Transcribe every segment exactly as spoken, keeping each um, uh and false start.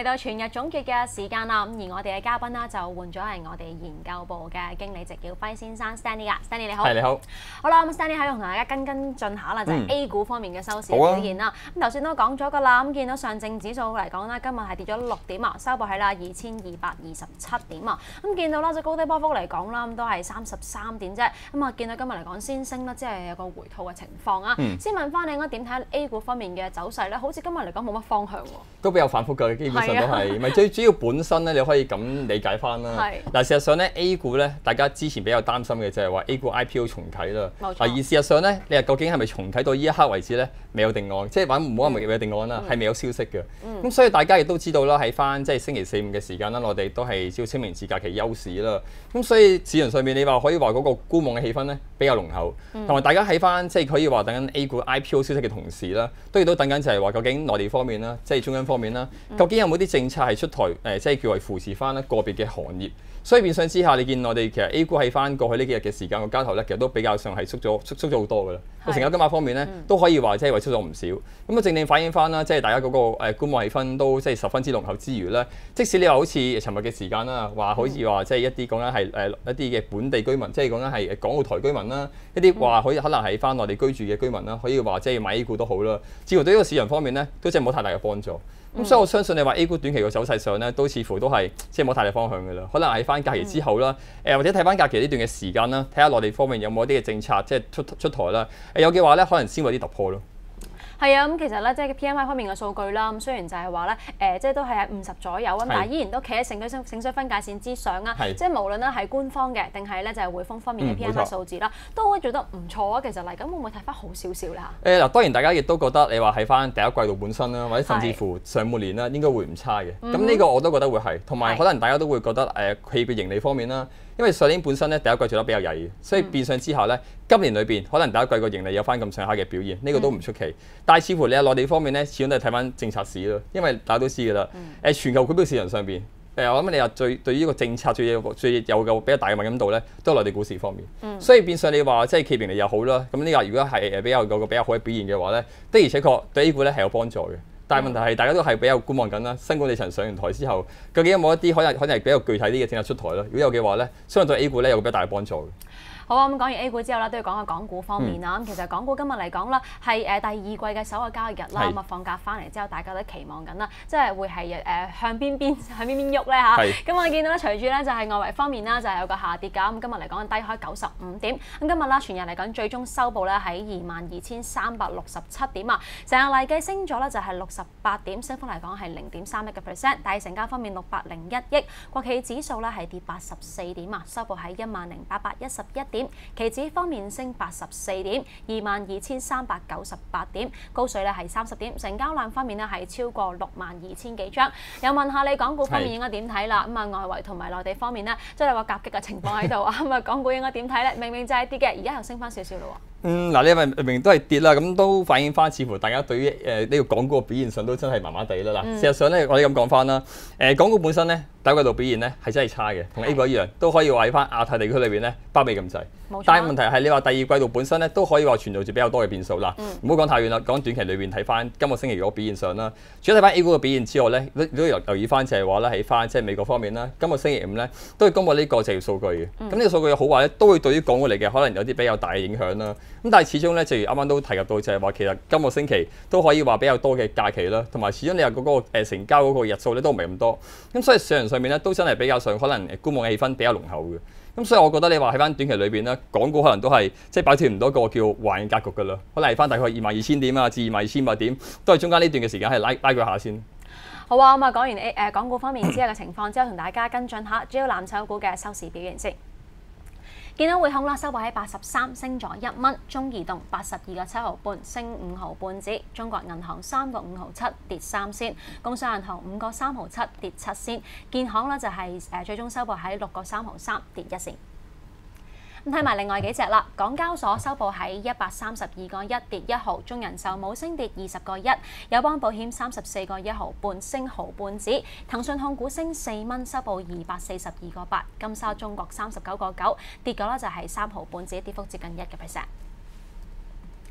到全日總結嘅時間啦，咁而我哋嘅嘉賓啦就換咗係我哋研究部嘅經理席耀輝先生 Stanley 啊 ，Stanley 你好。 係你好。 好啦，咁 Stanley 喺度同大家跟跟進下啦，就係 A 股方面嘅收市好啊表現啦。咁頭先都講咗㗎啦，咁見到上證指數嚟講啦，今日係跌咗六點啊，收報喺啦二千二百二十七點啊。咁見到啦，隻高低波幅嚟講啦，咁都係三十三點啫。咁啊，見到今日嚟講先升啦，即係有個回吐嘅情況啊。 嗯、 先問翻你應該點睇 A 股方面嘅走勢咧？好似今日嚟講冇乜方向喎。 都比較反覆㗎，基本上都係，咪最主要本身咧，你可以咁理解翻啦。 係。 嗱，事實上咧 A 股咧，大家之前比較擔心嘅就係話 A 股 I P O 重啟啦。 冇錯。 而事實上咧，你話究竟係咪重啟到呢一刻為止咧，未有定案，即係話唔好話未有定案啦，係、嗯、未有消息嘅。咁、嗯、所以大家亦都知道啦，喺翻即係星期四五嘅時間啦，內地都係朝清明節假期休市啦。咁所以市場上面你話可以話嗰個觀望嘅氣氛咧比較濃厚，同、嗯、埋大家喺翻即係可以話等緊 A 股 I P O 消息嘅同時啦，都亦都等緊就係話究竟內地方面啦，即係中央方面啦，究竟有冇啲政策係出台誒、呃，即係叫為扶持翻咧個別嘅行業。所以變相之下，你見我哋其實 A 股喺翻過去呢幾日嘅時間個交投咧，其實都比較上係縮咗縮縮咗好多㗎啦。個成交金額方面咧，嗯、都可以話即係萎縮咗唔少。咁啊，正正反映翻啦，即係大家嗰個誒觀望氣氛都即係十分之濃厚之餘咧，即使你話好似尋日嘅時間啦，話好似話即係一啲講緊係誒一啲嘅本地居民，即係講緊係港澳台居民啦，一啲話可以可能喺翻內地居住嘅居民啦，可以話即係買 A 股都好啦。似乎對呢個市場方面咧，都即係冇太大嘅幫助。咁、嗯、所以我相信你話 A 股短期嘅走勢上咧，都似乎都係即係冇太大方向嘅啦。可能喺翻假期之後啦，誒、嗯、或者睇翻假期呢段嘅時間啦，睇下內地方面有冇一啲嘅政策即係出出台啦。誒有嘅話咧，可能先會有啲突破咯。 係啊，咁其實咧，即係 P M I 方面嘅數據啦，咁雖然就係話咧，誒、呃，即係都係喺五十左右啊，但係依然都企喺盛衰盛衰分界線之上啊。即係無論咧係官方嘅，定係咧就係匯豐方面嘅 P M I 數字啦，嗯、都可以做得唔錯啊。其實嚟緊會唔會睇翻好少少咧嚇？誒嗱，當然大家亦都覺得你話喺翻第一季度本身啦，或者甚至乎上半年啦，應該會唔差嘅。咁呢個我都覺得會係，同埋可能大家都會覺得誒企業嘅盈利方面啦。因為上年本身咧第一季做得比較曳嘅，所以變相之下咧，今年裏邊可能第一季個盈利有翻咁上下嘅表現，呢、這個都唔出奇。嗯、但係似乎你喺內地方面咧，始終都係睇翻政策市咯，因為大家都知㗎啦。誒、嗯、全球股票市場上邊，誒我諗你話最對於呢個政策最有最有個比較大嘅敏感度咧，都係內地股市方面。嗯、所以變相你話即係企業盈利又好啦，咁呢個如果係誒比較有個比較好嘅表現嘅話咧，的而且確對 A 股咧係有幫助嘅。但係問題係大家都係比較觀望緊啦。新管理層上完台之後，究竟有冇一啲可能可能係比較具體啲嘅政策出台咧？如果有嘅話咧，相信對 A 股咧有個比較大嘅幫助嘅。 好啊，咁講完 A 股之後啦，都要講下港股方面啦。咁、嗯、其實港股今日嚟講啦，係誒第二季嘅首個交易日啦。咁啊放假翻嚟之後，大家都期望緊啦，即係會係誒、呃、向邊邊向邊邊喐咧嚇。咁我見到咧，隨住咧就係外圍方面啦，就係有個下跌㗎。咁今日嚟講低開九十五點。咁今日啦，全日嚟講最終收報咧喺二萬二千三百六十七點啊。成日嚟計升咗咧就係六十八點，升幅嚟講係零點三一個 percent。大成交方面六百零一億。國企指數咧係跌八十四點啊，收報喺一萬零八百一十一點。期指方面升八十四點，二萬二千三百九十八點，高水咧係三十點，成交量方面咧係超過六萬二千幾張。又問下你港股方面應該點睇啦？咁啊外圍同埋內地方面咧，即係有個夾擊嘅情況喺度啊。咁啊港股應該點睇咧？明明就係跌嘅，而家又升翻少少咯喎。 嗯，嗱，你咪明明都係跌啦，咁都反映翻，似乎大家對於誒呢個港股嘅表現上都真係麻麻地啦。嗱、嗯，事實上咧，我哋咁講翻啦，誒港股本身咧第一季度表現咧係真係差嘅，同 A 股一樣，都可以話喺翻亞太地區裏邊咧包尾咁滯。冇錯。但係問題係你話第二季度本身咧都可以話存在住比較多嘅變數啦。唔好講太遠啦，講短期裏邊睇翻今個星期嗰個表現上啦。除咗睇翻 A 股嘅表現之外咧，都都留留意翻就係話咧喺翻即係美國方面啦，今個星期五咧都會公佈呢個就業數據嘅。咁呢、嗯、個數據好壞咧都會對於港股嚟嘅可能有啲比較大嘅影響啦。咁但係始終咧，正如啱啱都提及到，就係話其實今個星期都可以話比較多嘅假期啦，同埋始終你話嗰個誒成交嗰個日數咧都唔係咁多，咁所以市場上面咧都真係比較上可能觀望氣氛比較濃厚嘅。咁所以我覺得你話喺翻短期裏邊咧，港股可能都係即係擺脫唔到一個叫橫格局㗎啦，可能係翻大概二萬二千點啊至二萬二千八點，都係中間呢段嘅時間係拉拉佢下先。 好啊，咁啊講完 A 誒港股方面之後嘅情況之後，同大家跟進下主要藍籌股嘅收市表現先。見到匯控啦，收報喺八十三，升咗一蚊；中移動八十二個七毫半，升五毫半子；中國銀行三個五毫七，跌三仙；工商銀行五個三毫七，跌七仙；建行咧就係誒最終收報喺六個三毫三，跌一仙。咁睇埋另外幾隻啦，港交所收報喺一百三十二個一，跌一毫；中人壽冇升跌二十個一；友邦保險三十四個一毫半，升毫半子；騰訊控股升四蚊，收報二百四十二個八；金沙中國三十九個九，跌咗咧就係三毫半子，跌幅接近一個 percent。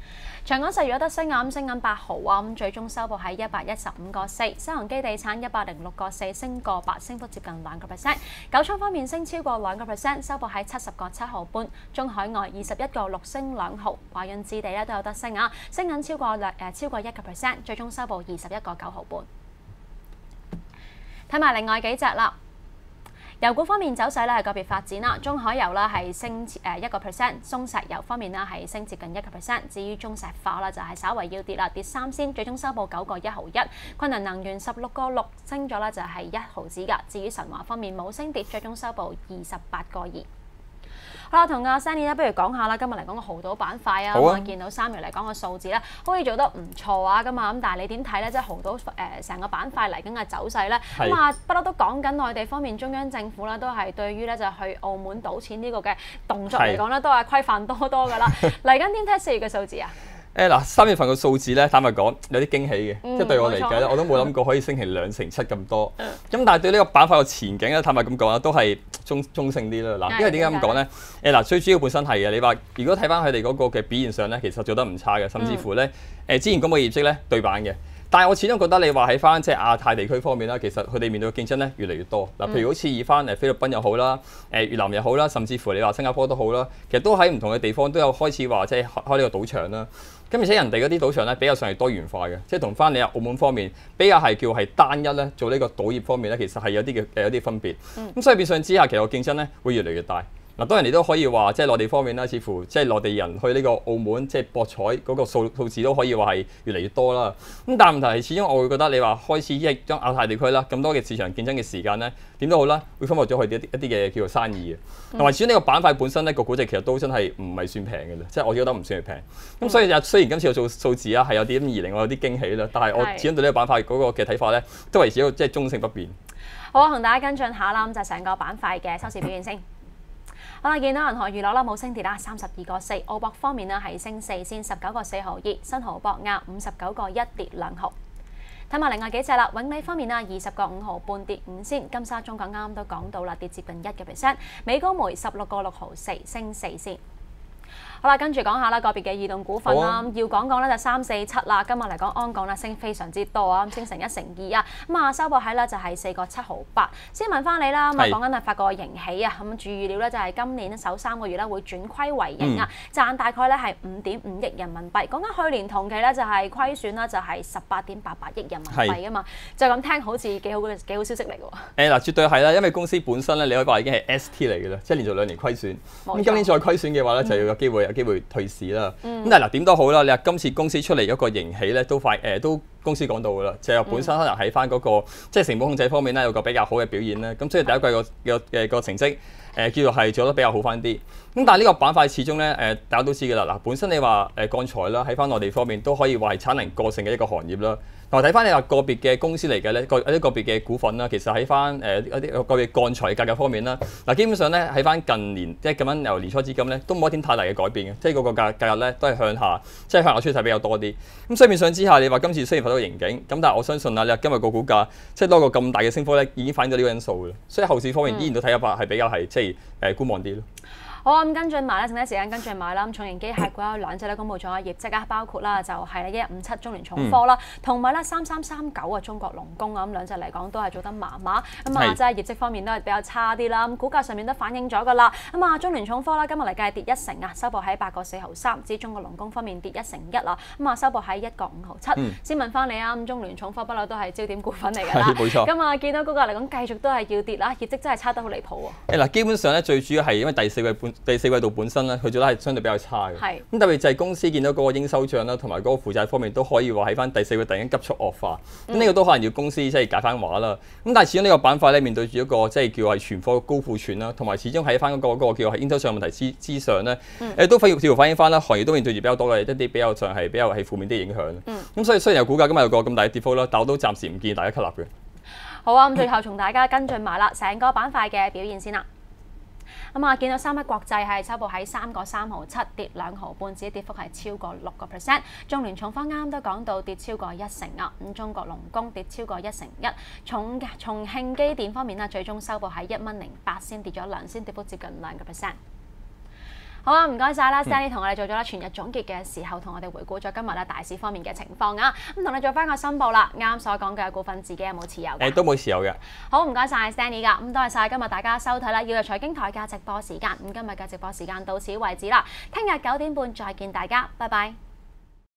長江實業有得升啊，咁升緊八毫啊，咁最終收報喺一百一十五個四。新鴻基地產一百零六個四，升個八，升幅接近兩個 percent。九倉方面升超過兩個 percent，收報喺七十個七毫半。中海外二十一個六，升兩毫。華潤置地咧都有得升啊，升緊超過兩誒超過一個 percent，最終收報二十一個九毫半。睇埋另外幾隻啦。油股方面走勢咧係個別發展啦，中海油啦係升誒一個 percent， 中石油方面啦係升接近一個 percent， 至於中石化啦就係稍為要跌啦，跌三仙，最終收報九個一毫一。昆侖能源十六個六升咗啦，就係一毫子㗎。至於神華方面冇升跌，最終收報二十八個二。好啦，同阿 Sandy 咧，不如講下啦。今日嚟講個濠賭板塊啊，咁啊見到三月嚟講個數字咧，好似做得唔錯啊，咁啊咁，但係你點睇咧？即係濠賭誒成個板塊嚟緊嘅走勢咧，咁啊不嬲都講緊內地方面中央政府啦，都係對於咧就去澳門賭錢呢個嘅動作嚟講咧，都係規範多多㗎啦。嚟緊點睇四月嘅數字啊？ 誒嗱，三月份嘅數字咧，坦白講有啲驚喜嘅，嗯、即係對我嚟計咧，我都冇諗過可以升起兩成七咁多。咁、嗯、但係對呢個板塊嘅前景咧，坦白咁講啦，都係中中性啲啦。嗱、嗯，因為點解咁講咧？誒嗱，最主要本身係嘅，你話如果睇翻佢哋嗰個嘅表現上咧，其實做得唔差嘅，甚至乎咧誒、嗯、之前公佈業績咧對版嘅。但係我始終覺得你話喺翻即係亞太地區方面啦，其實佢哋面對嘅競爭咧越嚟越多。嗱，譬如好似以翻誒菲律賓又好啦，誒越南又好啦，甚至乎你話新加坡都好啦，其實都喺唔同嘅地方都有開始話即係開呢個賭場啦。咁而且人哋嗰啲賭場咧比較上係多元化嘅，即係同翻你啊澳門方面比較係叫係單一咧做呢個賭業方面咧，其實係有啲嘅有啲分別。咁、嗯、所以變相之下，其實個競爭咧會越嚟越大。嗱，當然你都可以話，即係內地方面啦，似乎即係內地人去呢個澳門即係博彩嗰個數數字都可以話係越嚟越多啦。咁但係問題係，始終我會覺得你話開始即係將亞太地區啦咁多嘅市場競爭嘅時間咧，點都好啦，會分薄咗佢哋一啲一啲嘅叫做生意嘅。同埋、嗯、始終呢個板塊本身咧個估值其實都真係唔係算平嘅啦，即係我覺得唔算係平。咁、嗯、所以就雖然今次個數數字啊係有啲咁而令我有啲驚喜啦，但係我始終對呢個板塊嗰個嘅睇法咧都維持一個即係中性不變。 好啊，同大家跟進下啦，咁就係成個板塊嘅收市表現先。好啦，見到銀河娛樂啦冇升跌啦，三十二個四。澳博方面呢係升四先，十九個四毫二。新濠博亞五十九個一跌兩毫。睇埋另外幾隻啦，永利方面啊二十個五毫半跌五先。金沙中國啱啱都講到啦，跌接近一個 percent。美高梅十六個六毫四升四先。好啦，跟住講下啦，個別嘅異動股份啦，啊、要講講咧就三四七啦。今日嚟講，安港咧升非常之多啊，升成一成二啊。咁啊，收報喺咧就係四個七毫八。先問翻你啦，咁啊講緊係發個盈喜啊，咁注預料咧就係今年首三個月咧會轉虧為盈啊，嗯、賺大概咧係五點五億人民幣。講緊去年同期咧就係虧損啦，就係十八點八八億人民幣啊嘛。就咁聽好似幾好嘅幾好消息嚟㗎喎。誒嗱，絕對係啦，因為公司本身咧，你可以話已經係 S T 嚟嘅啦，即係連續兩年虧損。咁錯今年再虧損嘅話咧，就要有機會有機會退市啦。咁、嗯、但係嗱點都好啦，你話今次公司出嚟嗰個盈喜咧都快誒、呃、都公司講到㗎啦，就係、是、本身可能喺翻嗰個、嗯、即係成本控制方面咧有個比較好嘅表現咧，咁所以第一季個個嘅個成績誒、呃、叫做係做得比較好翻啲。咁但係呢個板塊始終咧誒大家都知㗎啦，嗱本身你話誒鋼材啦喺翻內地方面都可以話係產能過剩嘅一個行業啦。同埋睇翻你話個別嘅公司嚟嘅咧，個一啲個別嘅股份啦，其實喺翻誒一啲個別鋼材嘅價格方面啦，嗱基本上咧喺翻近年即係咁樣由年初至今咧，都冇一點太大嘅改變嘅，即係嗰個價價格咧都係向下，即係向下趨勢比較多啲。咁所以面上之下，你話今次雖然發到個盈警，咁但係我相信啊，你話今日個股價即係多個咁大嘅升幅咧，已經反映咗呢個因素嘅，所以後市方面依然都睇法係比較係即係誒觀望啲咯。 好啊，咁跟進埋咧，剩低時間跟進埋啦。咁重型機械股有兩隻咧公佈咗業績啊，包括啦就係一一五七中聯重科啦，同埋咧三三三九啊中國龍工啊，咁兩隻嚟講都係做得麻麻。咁啊，即係業績方面都係比較差啲啦。咁股價上面都反映咗㗎啦。咁啊，中聯重科啦，今日嚟計跌一成啊，收報喺八個四毫三。至於中國龍工方面跌一成一啦，咁啊收報喺一個五毫七。嗯、先問翻你啊，咁中聯重科不嬲都係焦點股份嚟㗎啦。冇錯。咁啊，見到嗰個嚟講繼續都係要跌啦，業績真係差得好離譜喎。誒嗱， 基本上咧最主要係因為第四季半。第四季度本身咧，佢做得係相對比較差嘅。係是。咁特別就係公司見到嗰個應收帳啦，同埋嗰個負債方面都可以話喺翻第四季突然間急速惡化。咁呢、嗯、個都可能要公司即係解翻話啦。咁但係始終呢個板塊咧面對住一個即係叫係存貨高庫存啦，同埋始終喺翻嗰個嗰個叫係應收帳問題之之上咧，誒、嗯、都反似乎反映翻啦，行業都面對住比較多嘅一啲比較上係比較係負面啲影響。嗯。咁所以雖然有股價今日有個咁大嘅跌幅啦，但我都暫時唔建議大家吸納嘅。 好啊，咁最後同大家跟進埋啦，成個板塊嘅表現先啦。咁啊，見到三一國際係收報喺三個三毫七，跌兩毫半，自己跌幅係超過六個 percent。中聯重科啱啱都講到跌超過一成啊，咁中國龍工跌超過一成一。重嘅重慶機電方面啊，最終收報喺一蚊零八先，跌咗兩先，跌幅接近兩個 percent。 好啊，唔該晒啦 ，Stanley 同我哋做咗啦全日總結嘅時候，同我哋回顧咗今日咧大市方面嘅情況啊。咁同你做翻個申報啦，啱所講嘅股份自己有冇持有？ 誒都冇持有嘅。 好，唔該晒 Stanley 噶，咁多謝晒今日大家收睇啦，要入財經台嘅直播時間，咁今日嘅直播時間到此為止啦，聽日九點半再見大家，拜拜。